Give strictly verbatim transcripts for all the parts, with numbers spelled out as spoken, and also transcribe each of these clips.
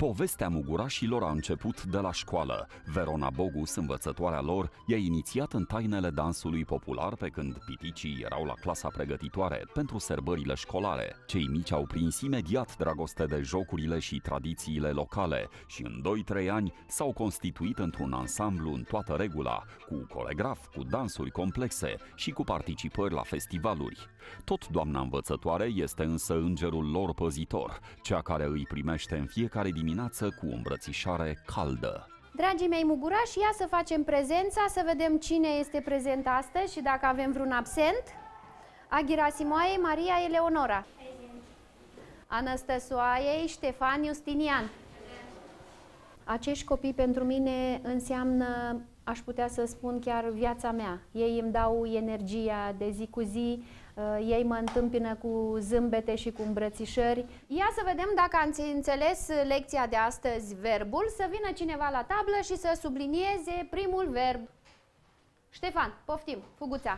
Povestea mugurașilor a început de la școală. Verona Bogus, învățătoarea lor, i-a inițiat în tainele dansului popular pe când piticii erau la clasa pregătitoare pentru sărbările școlare. Cei mici au prins imediat dragoste de jocurile și tradițiile locale și în doi trei ani s-au constituit într-un ansamblu în toată regula, cu coregraf, cu dansuri complexe și cu participări la festivaluri. Tot doamna învățătoare este însă îngerul lor păzitor, cea care îi primește în fiecare dimineață cu o îmbrățișare caldă. Dragii mei mugurași, ia să facem prezența, să vedem cine este prezent astăzi și dacă avem vreun absent. Aghira Simoaei, Maria Eleonora. Prezent. Anăstăsoaiei, Ștefan Justinian. Acești copii pentru mine înseamnă, aș putea să spun, chiar viața mea. Ei îmi dau energia de zi cu zi, ei mă întâmpină cu zâmbete și cu îmbrățișări. Ia să vedem dacă ați înțeles lecția de astăzi, verbul, să vină cineva la tablă și să sublinieze primul verb. Ștefan, poftim, fuguța.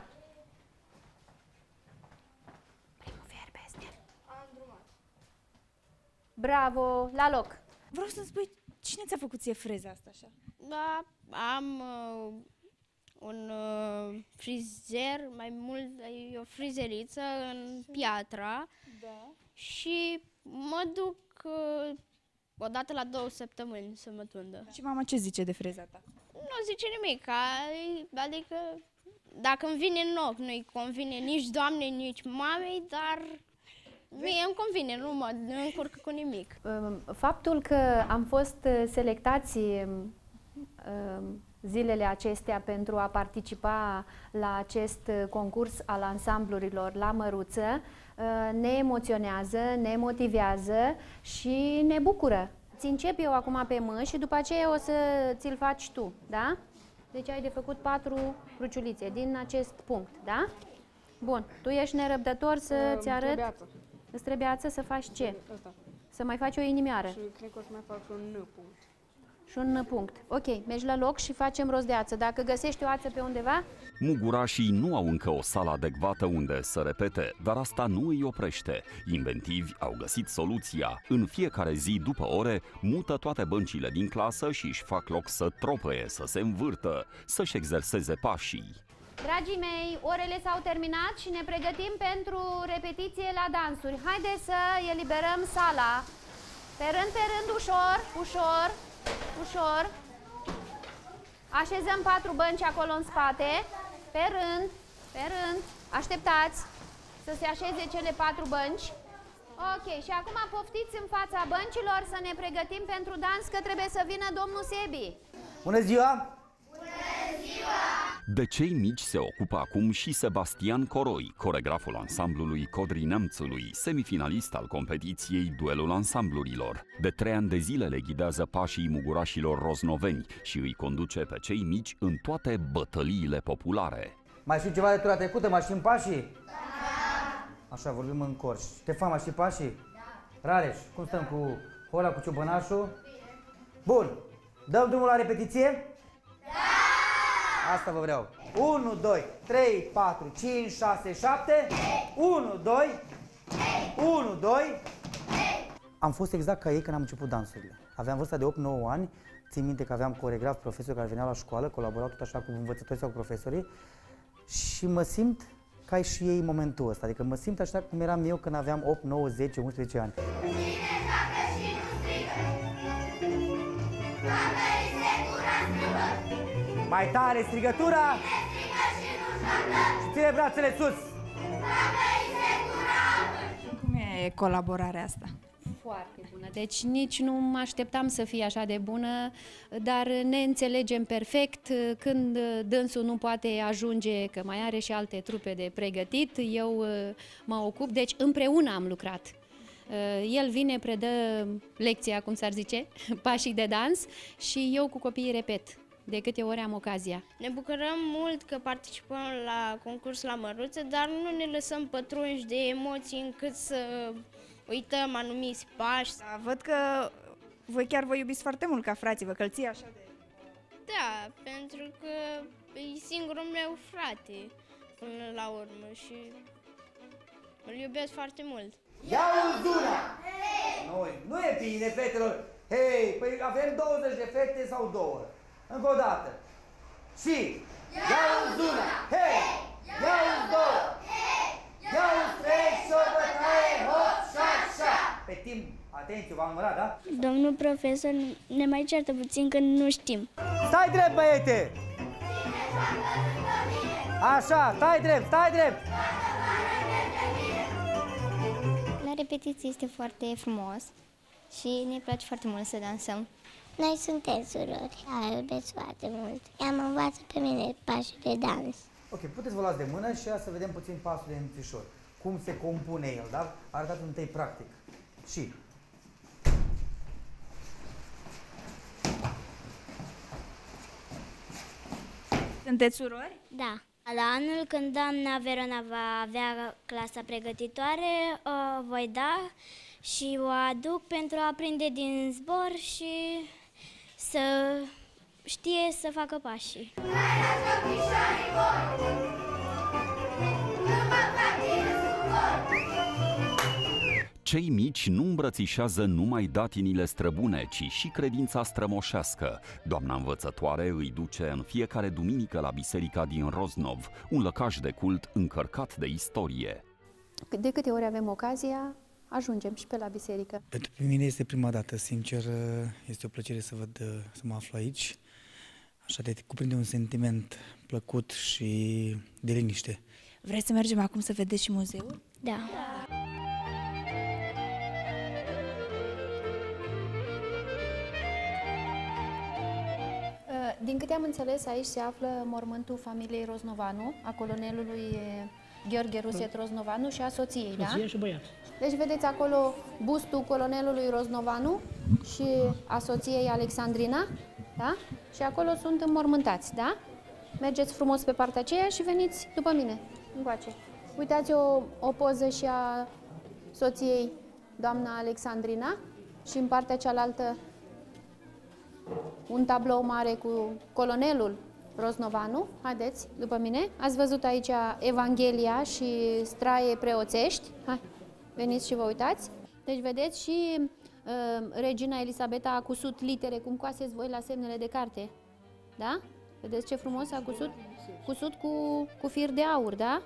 Primul verb este... Am îndrumat. Bravo, la loc. Vreau să-mi spui, cine ți-a făcut ție freza asta așa? Da, am uh, un uh, frizer, mai mult e o frizeriță în Piatra, Da. și mă duc uh, o dată la două săptămâni să mă tundă. Și mama ce zice de freza ta? Nu zice nimic, adică dacă îmi vine în ochi, nu-i convine nici doamnei, nici mamei, dar mie îmi convine, nu mă încurcă cu nimic. Faptul că am fost selectați zilele acestea pentru a participa la acest concurs al ansamblurilor la Măruță ne emoționează, ne motivează și ne bucură. Ți încep eu acum pe mâini și după aceea o să ți-l faci tu, da? Deci ai de făcut patru cruciulițe din acest punct, da? Bun, tu ești nerăbdător să-ți arăt? Îți trebuie să faci ce? Asta. Să mai faci o inimioară. Și cred că o să mai fac un N punct. Și un punct. Ok, mergi la loc și facem rost de ață. Dacă găsești o ață pe undeva... Mugurașii nu au încă o sală adecvată unde să repete, dar asta nu îi oprește. Inventivi au găsit soluția. În fiecare zi, după ore, mută toate băncile din clasă și își fac loc să tropăie, să se învârtă, să-și exerseze pașii. Dragii mei, orele s-au terminat și ne pregătim pentru repetiție la dansuri. Haideți să eliberăm sala. Pe rând, pe rând, ușor, ușor, ușor. Așezăm patru bănci acolo în spate. Pe rând, pe rând. Așteptați să se așeze cele patru bănci. Ok, și acum poftiți în fața băncilor să ne pregătim pentru dans, că trebuie să vină domnul Sebi. Bună ziua! De cei mici se ocupă acum și Sebastian Coroi, coregraful ansamblului Codrii Neamțului, semifinalist al competiției Duelul Ansamblurilor. De trei ani de zile le ghidează pașii mugurașilor roznoveni și îi conduce pe cei mici în toate bătăliile populare. Mai știi ceva de tura trecută? Mai știm pașii? Da! Așa, vorbim în cor. Ștefan, mai știi pașii? Da! Rareș, cum stăm cu Hola, cu ciobănașul? Bun! Dăm drumul la repetiție? Asta vă vreau. unu, doi, trei, patru, cinci, șase, șapte. unu, doi. unu, doi. Am fost exact ca ei când am început dansurile. Aveam vârsta de opt nouă ani. Țin minte că aveam coregraf, profesori care veneau la școală, colaborau tot așa cu învățătorii sau cu profesorii. Și mă simt ca și ei în momentul ăsta. Adică mă simt așa cum eram eu când aveam opt, nouă, zece, unsprezece ani. Mai tare strigătura! Și ține brațele sus! Cum e colaborarea asta? Foarte bună. Deci nici nu mă așteptam să fie așa de bună, dar ne înțelegem perfect. Când dânsul nu poate ajunge, că mai are și alte trupe de pregătit, eu mă ocup. Deci împreună am lucrat. El vine, predă lecția, cum s-ar zice, pașii de dans și eu cu copiii repet. De câte ori am ocazia. Ne bucurăm mult că participăm la concurs la Măruță, dar nu ne lăsăm pătrunși de emoții încât să uităm anumiți pași. Da, văd că voi chiar vă iubiți foarte mult ca frații, vă călții așa de... Da, pentru că e singurul meu frate până la urmă și îl iubesc foarte mult. Ia uzi una! Noi, nu e bine, fetelor! Hei, păi avem douăzeci de fete sau două? Încă o dată. Și ia-uți una, hei! Ia-uți două, hei! Ia-uți trei și o bătaie, hop, șa, șa! Pe timp, atenție, v-am numărat, da? Domnul profesor ne mai ceartă puțin că nu știm. Stai drept, băiete! Așa, stai drept, stai drept! La repetiție este foarte frumos și ne place foarte mult să dansăm. Noi suntem surori, ea iubesc foarte mult. Ea mă învață pe mine pașii de dans. Ok, puteți vă luați de mână și ia să vedem puțin pasul de întrișor. Cum se compune el, da? Arătați întâi practic. Și... Sunteți surori? Da. La anul, când doamna Verona va avea clasa pregătitoare, o voi da și o aduc pentru a prinde din zbor și să știe să facă pașii. Cei mici nu îmbrățișează numai datinile străbune, ci și credința strămoșească. Doamna învățătoare îi duce în fiecare duminică la biserica din Roznov, un lăcaș de cult încărcat de istorie. De câte ori avem ocazia, ajungem și pe la biserică. Pentru mine este prima dată, sincer, este o plăcere să văd, să mă aflu aici. Așa de cuprinde un sentiment plăcut și de liniște. Vreți să mergem acum să vedeți și muzeul? Da. Din câte am înțeles, aici se află mormântul familiei Roznovanu, a colonelului Gheorghe Ruset Roznovanu și a soției, da? Soție și băiat. Deci vedeți acolo bustul colonelului Roznovanu și a soției Alexandrina, da? Și acolo sunt înmormântați, da? Mergeți frumos pe partea aceea și veniți după mine, încoace. Uitați o, o poză și a soției, doamna Alexandrina, și în partea cealaltă un tablou mare cu colonelul Roznovanu. Haideți, după mine. Ați văzut aici Evanghelia și straie preoțești. Hai, veniți și vă uitați. Deci vedeți și uh, regina Elisabeta a cusut litere, cum coaseți voi la semnele de carte. Da? Vedeți ce frumos a cusut? Cusut cu, cu fir de aur, da?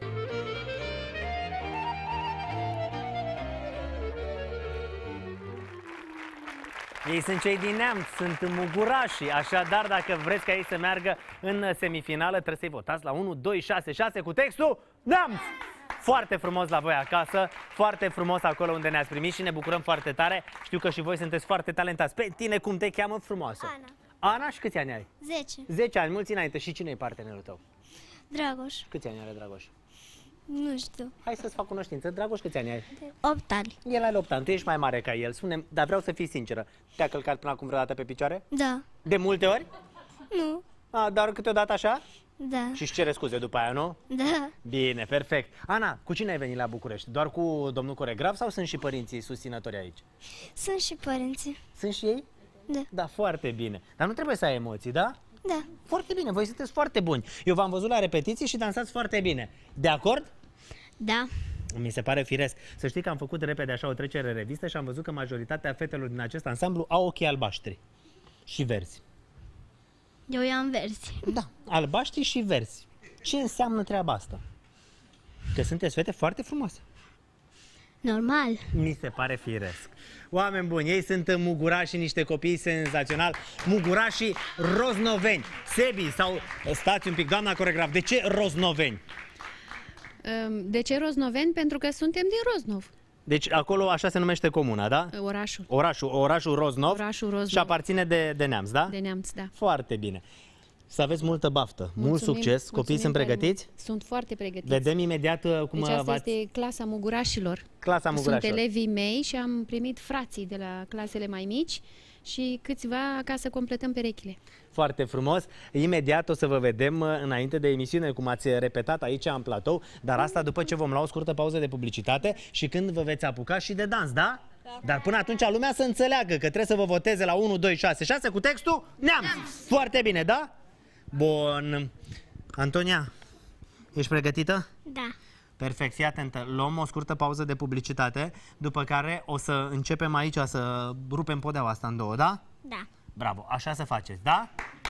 Ei sunt cei din Neamț, sunt mugurașii, așadar dacă vreți ca ei să meargă în semifinală, trebuie să-i votați la unu, doi, șase, șase cu textul Neamț! Foarte frumos la voi acasă, foarte frumos acolo unde ne-ați primit și ne bucurăm foarte tare. Știu că și voi sunteți foarte talentați. Pe tine cum te cheamă, frumoasă? Ana. Ana, și câți ani ai? Zece. Zece ani, mulți înainte. Și cine e partenerul tău? Dragoș. Câți ani are Dragoș? Nu știu. Hai să-ți fac cunoștință. Dragoș, câți ani ai? Opt ani. El are opt ani, tu ești mai mare ca el. Spune, dar vreau să fii sinceră. Te-a călcat până acum vreodată pe picioare? Da. De multe ori? Nu. A, dar câteodată așa? Da. Și-și cere scuze după aia, nu? Da. Bine, perfect. Ana, cu cine ai venit la București? Doar cu domnul coregraf sau sunt și părinții susținători aici? Sunt și părinții. Sunt și ei? Da. Da, foarte bine. Dar nu trebuie să ai emoții, da? Da. Foarte bine, voi sunteți foarte buni. Eu v-am văzut la repetiții și dansați foarte bine. De acord? Da. Mi se pare firesc. Să știi că am făcut repede așa o trecere în revistă și am văzut că majoritatea fetelor din acest ansamblu au ochii albaștri și verzi. Eu i-am verzi. Da, albaștri și verzi. Ce înseamnă treaba asta? Că sunteți fete foarte frumoase. Normal. Mi se pare firesc. Oameni buni, ei sunt mugurași, niște copii senzaționali. Mugurașii roznoveni. Sebi, sau stați un pic, doamna coregraf, de ce roznoveni? De ce Roznoveni? Pentru că suntem din Roznov. Deci acolo așa se numește comuna, da? Orașul. Orașul, orașul Roznov. Orașul Roznov. Și aparține de, de Neamț, da? De Neamț, da. Foarte bine. Să aveți multă baftă, Mulțumim, mult succes. Copiii sunt pregătiți? Sunt foarte pregătiți. Vedem imediat cum deci asta v-ați... este clasa mugurașilor. Clasa mugurașilor. Sunt elevii mei și am primit frații de la clasele mai mici și câțiva ca să completăm perechile. Foarte frumos. Imediat o să vă vedem înainte de emisiune, cum ați repetat aici în platou, dar asta după ce vom lua o scurtă pauză de publicitate și când vă veți apuca și de dans, da? Da. Dar până atunci lumea să înțeleagă că trebuie să vă voteze la unu, doi, șase, șase cu textul Neamț. Neamț. Foarte bine, da? Bun. Antonia, ești pregătită? Da. Perfect, fii atentă. Luăm o scurtă pauză de publicitate, după care o să începem aici să rupem podeaua asta în două, da? Da. Bravo, așa să faceți, da?